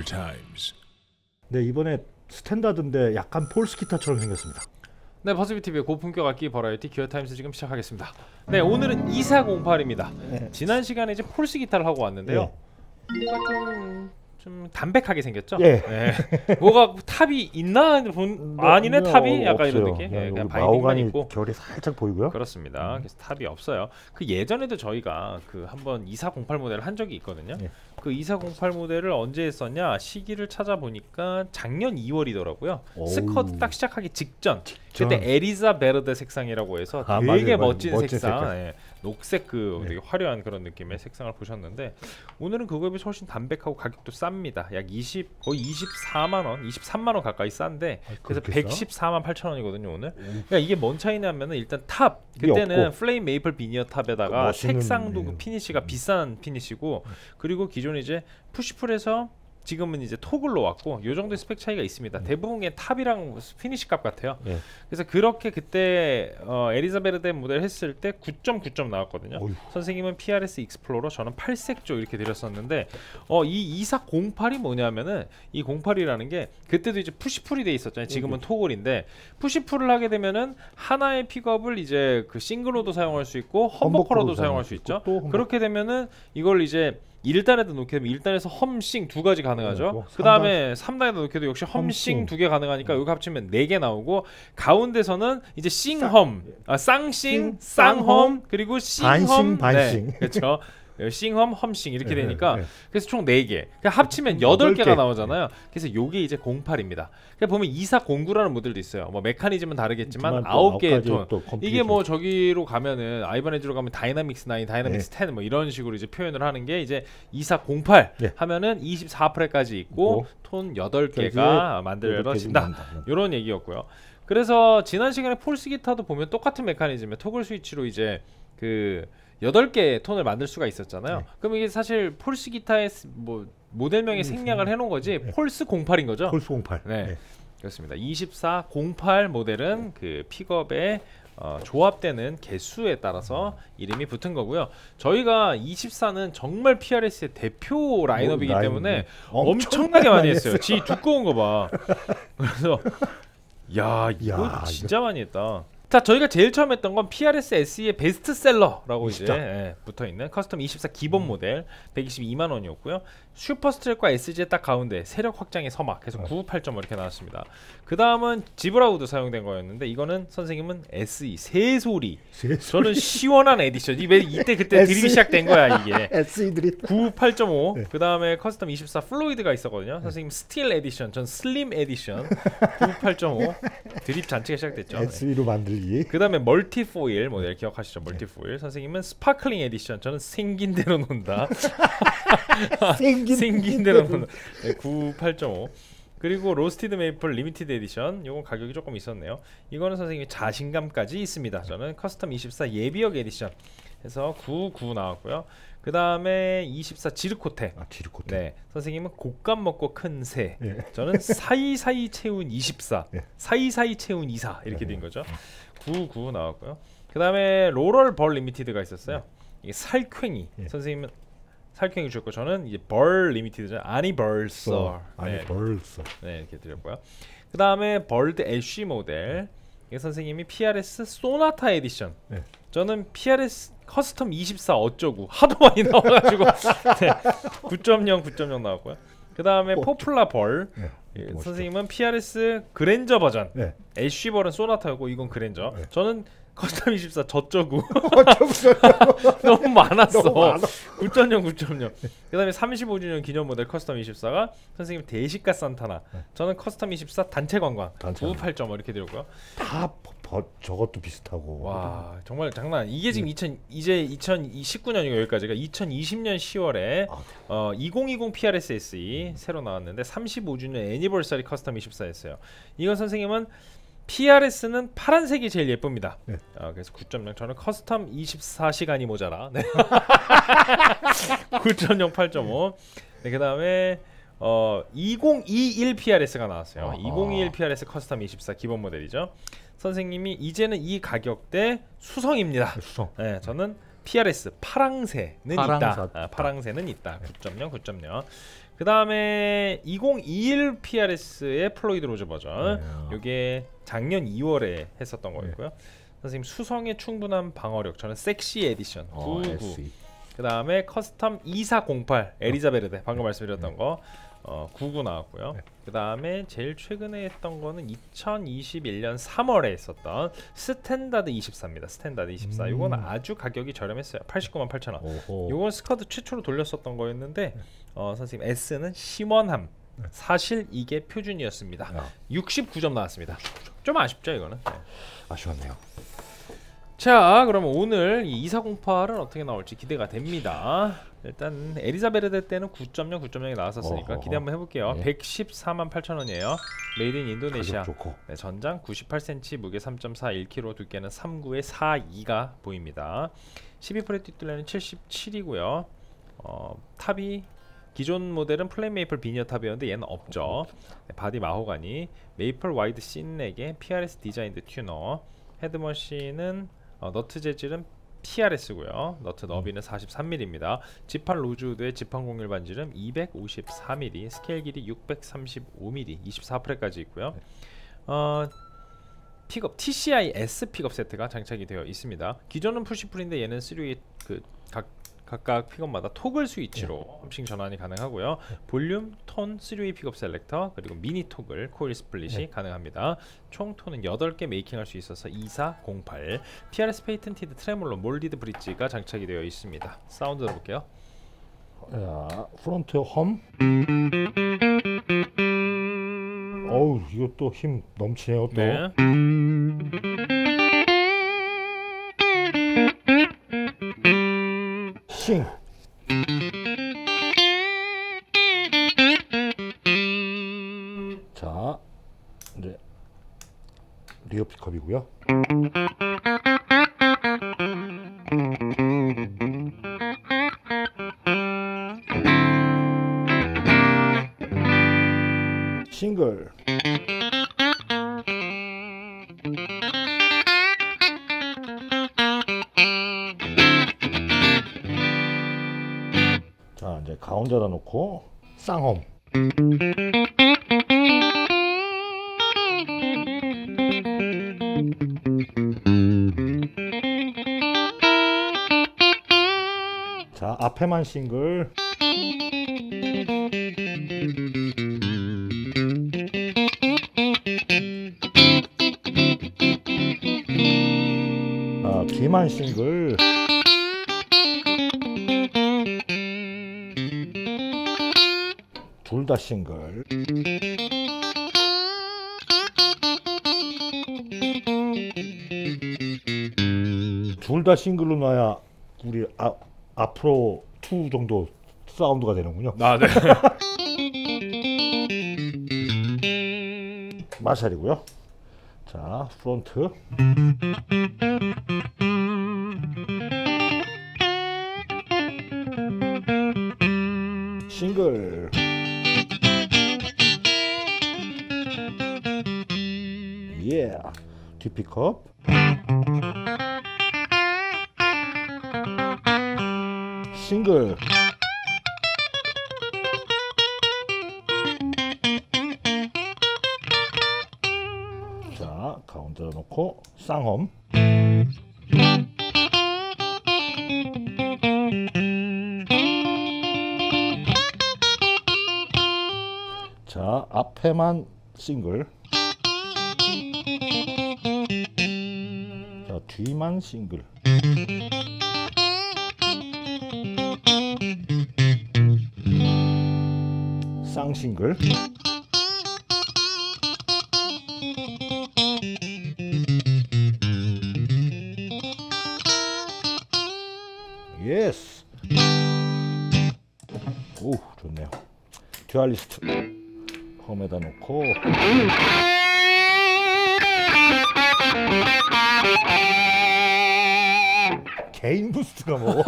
Times. 네, 이번에 스탠다드인데 약간 폴스 기타처럼 생겼습니다. 네, 버스비TV의 고품격 악기 버라이티 기어타임스 지금 시작하겠습니다. 네, 오늘은 2408입니다. 네. 지난 시간에 이제 폴스 기타를 하고 왔는데요. 좀 담백하게 생겼죠? 예. 네. 뭐가 탑이 있나? 아니네 탑이? 약간 없어요. 이런 느낌? 네, 그냥 바인딩만 마호가니 있고. 결이 살짝 보이고요. 그렇습니다. 그래서 탑이 없어요. 그 예전에도 저희가 그 한번 2408 모델을 한 적이 있거든요. 예. 그 2408 모델을 언제 했었냐? 시기를 찾아보니까 작년 2월이더라고요. 스쿼드 딱 시작하기 직전. 그때 에리자 베르데 색상이라고 해서 되게 맞아요. 멋진 색상. 예. 녹색 그 되게 화려한 그런 느낌의 색상을 보셨는데 오늘은 그거에 비해서 훨씬 담백하고 가격도 쌉니다. 약 20 거의 24만 원, 23만 원 가까이 싼데 그래서 114만 8천 원이거든요 오늘. 그러니까 이게 뭔 차이냐면은 일단 탑 그때는 플레임 메이플 비니어 탑에다가 색상도 그 피니시가 비싼 피니시고 그리고 기존 이제 푸시풀에서 지금은 이제 토글로 왔고 요 정도의 스펙 차이가 있습니다. 대부분의 탑이랑 피니시 값 같아요. 예. 그래서 그렇게 그때 에리자베르데 모델 했을 때 9.9점 나왔거든요. 어휴. 선생님은 PRS 익스플로러, 저는 8색조 이렇게 드렸었는데 이 2408이 뭐냐면은 이 08이라는 게 그때도 이제 푸시풀이 돼 있었잖아요. 지금은 토글인데 푸시풀을 하게 되면은 하나의 픽업을 이제 그 싱글로도 사용할 수 있고 험버커로도 사용할 수 있죠. 그렇게 되면은 이걸 이제 1단에도 놓게 되면 1단에서 험싱 두 가지 가능하죠. 그 다음에 3단에도 놓게도 역시 험싱 두 개 가능하니까 여기 합치면 4개 나오고 가운데서는 이제 싱험, 쌍싱, 쌍험 그리고 싱험, 반싱. 네, 그렇죠. 싱험, 험싱 이렇게 되니까 그래서 총 4개 합치면 8개가 나오잖아요. 그래서 요게 이제 08입니다. 그러니까 보면 2409라는 모델도 있어요. 뭐 메커니즘은 다르겠지만 9개의 톤. 이게 뭐 저기로 가면은 아이바네즈로 가면 다이나믹스 9, 다이나믹스 10 뭐 이런 식으로 이제 표현을 하는 게 이제 2408 하면은 24프렛까지 있고 톤 8개가 만들어진다. 이런 얘기였고요. 그래서 지난 시간에 폴스 기타도 보면 똑같은 메커니즘에 토글 스위치로 이제 그 8개의 톤을 만들 수가 있었잖아요. 그럼 이게 사실 폴스 기타의 뭐 모델명에 생략을 해놓은 거지 폴스 08인 거죠. 폴스 08. 네, 그렇습니다. 2408 모델은 그 픽업에 조합되는 개수에 따라서 이름이 붙은 거고요. 저희가 24는 정말 PRS의 대표 라인업이기 때문에 엄청나게 많이 했어요. 지 두꺼운 거 봐. 그래서 야 이거 진짜 많이 했다. 자, 저희가 제일 처음 했던 건 PRS SE의 베스트셀러라고 이제 붙어있는 커스텀 24 기본 모델 122만 원이었고요. 슈퍼스트랩과 SG의 딱 가운데 세력 확장의 서막 해서 998.5 이렇게 나왔습니다. 그 다음은 지브라우드 사용된 거였는데 이거는 선생님은 SE 새소리. 저는 시원한 에디션. 이때 그때 드립이 시작된 거야 이게. SE 드립 98.5. 그 다음에 커스텀 24 플로이드가 있었거든요. 선생님 스틸 에디션, 전 슬림 에디션 98.5. 드립 잔치가 시작됐죠. SE로 만들기. 그 다음에 멀티 포일 모델 기억하시죠? 멀티 포일. 선생님은 스파클링 에디션, 저는 생긴 대로 논다. 생긴 대로 논다. 98.5. 그리고 로스티드 메이플 리미티드 에디션, 요건 가격이 조금 있었네요. 이거는 선생님이 자신감까지 있습니다. 저는 커스텀 24 예비역 에디션 해서 99 나왔고요. 그 다음에 24 지르코테. 지르코테. 네, 선생님은 곶감 먹고 큰 새. 저는 사이사이 채운 24, 사이사이 채운 24 이렇게 된 거죠. 99 나왔고요. 그 다음에 로럴 벌 리미티드가 있었어요. 이게 살쾡이. 선생님은 살쾡이 주셨고 저는 이제 벌 리미티드죠. 아니벌서. 아니벌서. 네, 이렇게 드렸고요. 그 다음에 벌드 애쉬 모델. 이게 선생님이 PRS 소나타 에디션. 저는 PRS 커스텀 24 어쩌고 하도 많이 나와가지고 9.0, 9.0 나왔고요. 그 다음에 포플라 벌. 선생님은 PRS 그랜저 버전. 애쉬 벌은 소나타였고 이건 그랜저. 저는 커스텀 24 저쩌고 너무 많았어. 9.0, 9.0. 그 다음에 35주년 기념 모델 커스텀 24가 선생님 대시가 산타나. 저는 커스텀 24 단체 관광 98.5 이렇게 드렸고요. 다 저것도 비슷하고. 와 정말 장난. 이게 지금 이제 2019년이고 여기까지가 2020년 10월에 2020 PRS SE 새로 나왔는데 35주년 애니버서리 커스텀 24였어요. 이건 선생님은 PRS는 파란색이 제일 예쁩니다. 그래서 9.0. 저는 커스텀 24시간이 모자라. 9.0, 8.5. 그 다음에 2021 PRS가 나왔어요. 2021 PRS 커스텀 24 기본 모델이죠. 선생님이 이제는 이 가격대 수성입니다. 네, 저는 PRS 파랑새는 있다. 파랑새는 있다. 9.0, 9.0. 그 다음에 2021 PRS의 플로이드 로저 버전. 이게 작년 2월에 했었던 거였고요. 선생님 수성에 충분한 방어력. 저는 섹시 에디션 99. 그 다음에 커스텀 2408 에리자베르데 방금 말씀드렸던 거 99 나왔고요. 그 다음에 제일 최근에 했던 거는 2021년 3월에 했었던 스탠다드 24입니다. 스탠다드 24. 이건 아주 가격이 저렴했어요. 898,000원. 이건 스쿼드 최초로 돌렸었던 거였는데 선생님 S는 심원함. 사실 이게 표준이었습니다. 69점 나왔습니다. 좀 아쉽죠 이거는. 아쉬웠네요. 자, 그러면 오늘 이 2408은 어떻게 나올지 기대가 됩니다. 일단 에리자베르데 때는 9.0, 9.0이 나왔었으니까 기대 한번 해볼게요. 1148,000원이에요. 메이드 인 인도네시아. 네, 전장 98cm, 무게 3.4, 1kg, 두께는 3.9에 4.2가 보입니다. 12프레 뒷둘레는 77이고요. 탑이 기존 모델은 플레인 메이플 비니어 탑이었는데 얘는 없죠. 네, 바디 마호가니, 메이플 와이드 씬넥에 PRS 디자인드 튜너, 헤드머신은 너트 재질은 PRS고요. 너트 너비는 43mm입니다. 지판 로즈우드의 지판 공률 반지름 254mm, 스케일 길이 635mm, 24프레까지 있고요. 픽업 TCI S 픽업 세트가 장착이 되어 있습니다. 기존은 푸시풀인데 얘는 3웨이 각각 픽업마다 토글 스위치로 펌싱 전환이 가능하고요. 볼륨, 톤, 3웨이 픽업 셀렉터, 그리고 미니 토글, 코일 스플릿이 가능합니다. 총 톤은 8개 메이킹할 수 있어서 2408. PRS 페이턴티드 트레몰로 몰디드 브릿지가 장착이 되어 있습니다. 사운드 들어볼게요. 자, 프론트 험. 어우, 이것도 힘 넘치네요 또. 네. 싱. 자, 이제 리어 픽업이고요. 싱글. 자, 이제 가운데다 놓고 쌍홈. 자, 앞에만 싱글. 자, 뒤만 싱글. 둘 다 싱글. 둘 다 싱글로 놔야 우리 앞으로 2 정도 사운드가 되는군요. 아, 네. 마샬이고요. 자, 프론트. 싱글. 예. 뒷픽업. 싱글. 자, 가운데다 놓고 쌍홈. 자, 앞에만 싱글. 자, 뒤만 싱글. 쌍싱글. 예스. 오, 좋네요. 듀얼리스트 홈에다 놓고 개인 부스트가 뭐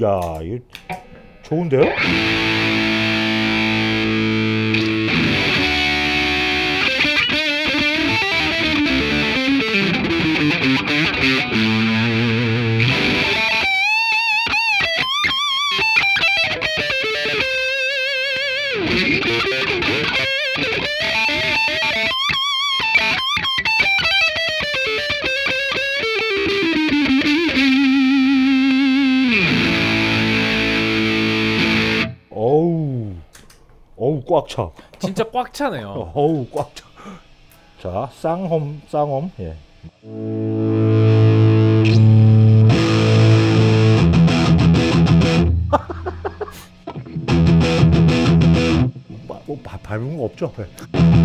야, 이거 좋은데요? 어우 꽉 차. 진짜 꽉 차네요. 어우 꽉 차. 자, 쌍홈. 예. 뭐 밟은 거 없죠? 네.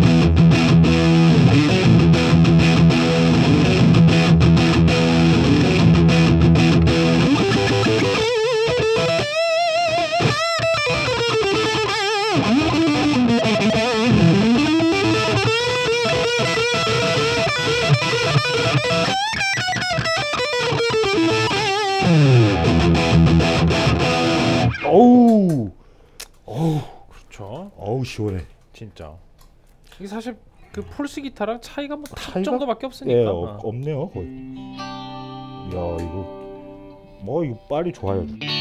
어우 그렇죠. 어우 시원해. 진짜. 이게 사실 그 폴스 기타랑 차이가 뭐 탑 차이가? 정도밖에 없으니까. 예, 없네요 거의. 야 이거 빨리 좋아요.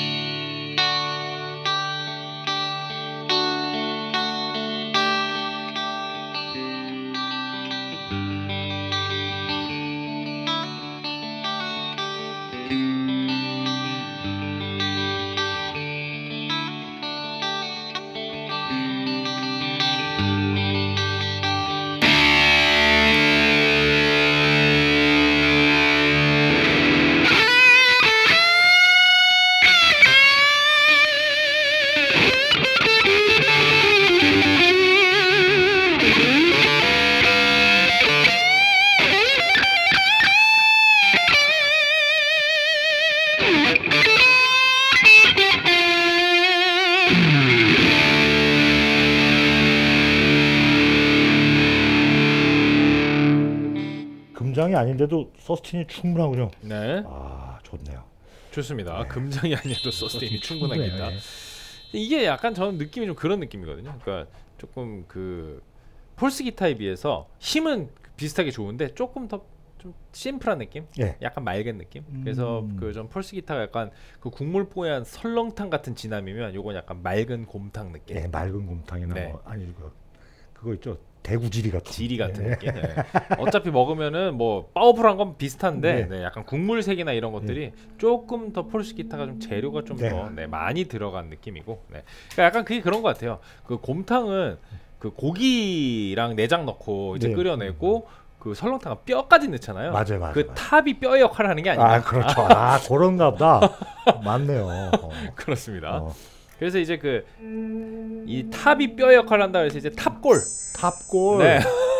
금장이 아닌데도 서스틴이 충분하군요. 네. 아 좋네요. 좋습니다. 네. 금장이 아니어도 서스테인이 충분한 충분해. 기타. 이게 약간 저는 느낌이 좀 그런 느낌이거든요. 그러니까 조금 그 폴스 기타에 비해서 힘은 비슷하게 좋은데 조금 더 좀 심플한 느낌? 예. 약간 맑은 느낌? 그래서 그 좀 폴스 기타가 약간 그 국물 뽀얀 설렁탕 같은 진함이면 요건 약간 맑은 곰탕 느낌. 예, 맑은 곰탕이나 네. 뭐, 아니 그거 있죠. 대구지리 같은. 지리 같은 예. 느낌. 네. 어차피 먹으면은 뭐 파워풀한 건 비슷한데 네. 네, 약간 국물색이나 이런 것들이 조금 더 폴스 기타가 좀 재료가 좀 네. 더 많이 들어간 느낌이고. 네. 그러니까 약간 그게 그런 것 같아요. 그 곰탕은 그 고기랑 내장 넣고 이제 네. 끓여내고 그 설렁탕은 뼈까지 넣잖아요. 맞아요. 그 탑이 뼈의 역할을 하는 게 아닌가. 아 그렇죠. 아 그런가 보다. 맞네요. 그렇습니다. 어. 그래서 이제 그 이 탑이 뼈의 역할을 한다 그래서 이제 탑골. 탑골. 네.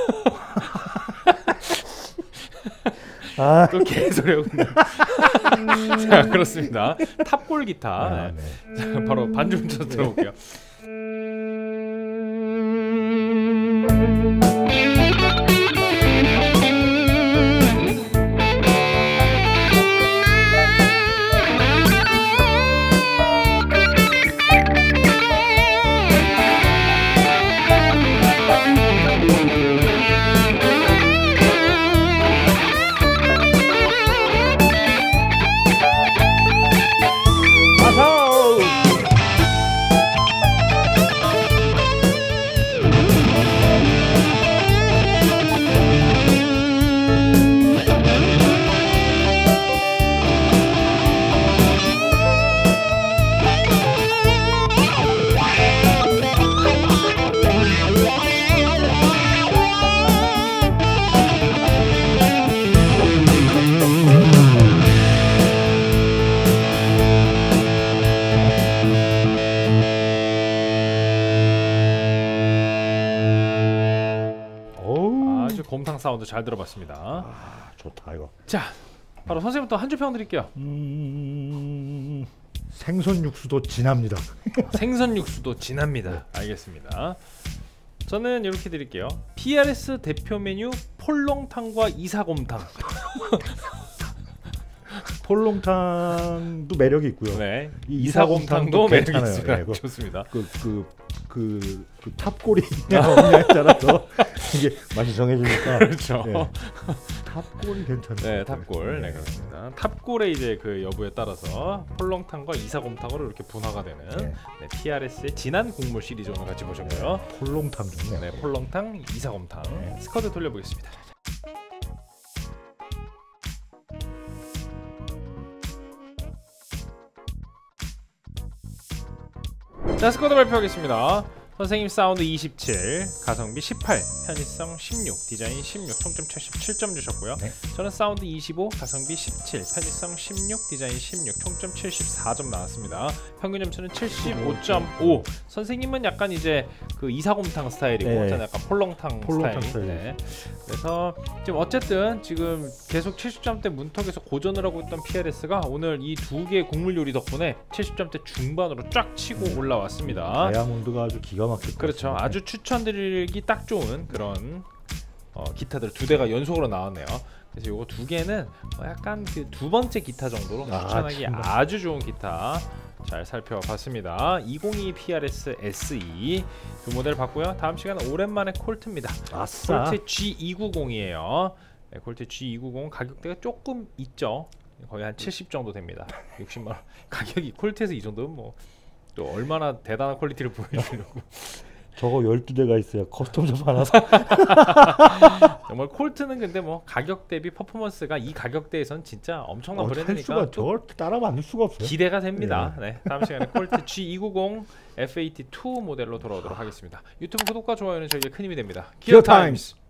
아. 또 개소리하고 있네. 자, 그렇습니다. 탑골 기타. 아, 네. 자, 바로 반주 좀 들어볼게요. 아주 곰탕 사운드 잘 들어봤습니다. 아 좋다 이거. 자, 바로 선생님부터 한 줄 평 드릴게요. 생선 육수도 진합니다. 생선 육수도 진합니다. 알겠습니다. 저는 이렇게 드릴게요. PRS 대표 메뉴 폴롱탕과 이사곰탕. 폴롱탕도 매력이 있고요. 네. 이 240탕도 매력이 괜찮아요. 있습니다. 네, 좋습니다. 그 탑골이 없냐에 따라서 이게 맛이 정해지니까. 그렇죠. 네. 탑골이 괜찮아요. 네, 탑골. 네, 그렇습니다. 탑골의 이제 그 여부에 따라서 폴롱탕과 240탕으로 이렇게 분화가 되는 네. 네, TRS의 진한 국물 시리즈 오늘 같이 보셨고요. 폴롱탕 좋네요. 네, 폴롱탕, 240탕. 네. 스쿼드 돌려보겠습니다. 자, 스쿼드 발표하겠습니다. 선생님 사운드 27, 가성비 18, 편의성 16, 디자인 16, 총점 77점 주셨고요. 네. 저는 사운드 25, 가성비 17, 편의성 16, 디자인 16, 총점 74점 나왔습니다. 평균 점수는 75.5. 선생님은 약간 이제 그 240탕 스타일이고 네. 저는 약간 폴롱탕 스타일. 네. 그래서 지금 어쨌든 지금 계속 70점대 문턱에서 고전을 하고 있던 PRS가 오늘 이 두 개의 국물 요리 덕분에 70점대 중반으로 쫙 치고 올라왔습니다. 다이아몬드가 아주 기가 막힐 그렇죠. 것 같습니다. 아주 추천드리기 딱 좋은 그런 기타들 두 대가 연속으로 나왔네요. 그래서 요거 두 개는 약간 그 두 번째 기타 정도로 추천하기 정말. 아주 좋은 기타 잘 살펴봤습니다. 202 PRS SE 두 모델 봤고요. 다음 시간은 오랜만에 콜트입니다. 아싸. 콜트 G290이에요. 네, 콜트 G290 가격대가 조금 있죠. 거의 한 70 정도 됩니다. 60만 원. 가격이 콜트에서 이 정도면 뭐 또 얼마나 대단한 퀄리티를 보여주려고. 저거 12대가 있어요. 커스텀 샵 하나 사. 정말 콜트는 근데 뭐 가격 대비 퍼포먼스가 이 가격대에선 진짜 엄청난 브랜드니까 수가 또 저걸 따라만들 수가 없어요. 기대가 됩니다. 네, 다음 시간에 콜트 G290 FAT2 모델로 돌아오도록 하겠습니다. 유튜브 구독과 좋아요는 저에게 큰 힘이 됩니다. 기어 타임스.